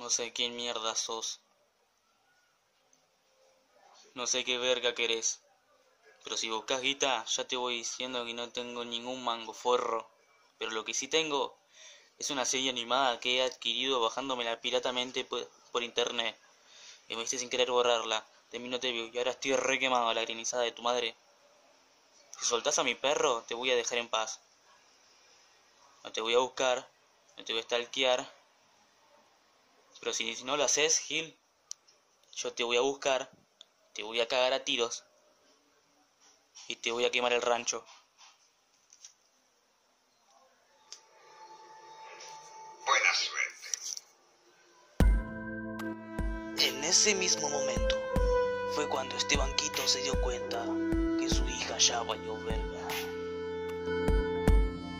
No sé quién mierda sos. No sé qué verga querés. Pero si buscas guita, ya te voy diciendo que no tengo ningún mango forro. Pero lo que sí tengo es una serie animada que he adquirido bajándomela piratamente por internet. Y me hice sin querer borrarla. De mí no te vio y ahora estoy re quemado a la granizada de tu madre. Si soltás a mi perro, te voy a dejar en paz. No te voy a buscar, no te voy a stalkear. Pero si no lo haces, Gil, yo te voy a buscar, te voy a cagar a tiros y te voy a quemar el rancho. Buena suerte. En ese mismo momento fue cuando este banquito se dio cuenta que su hija ya valió verga.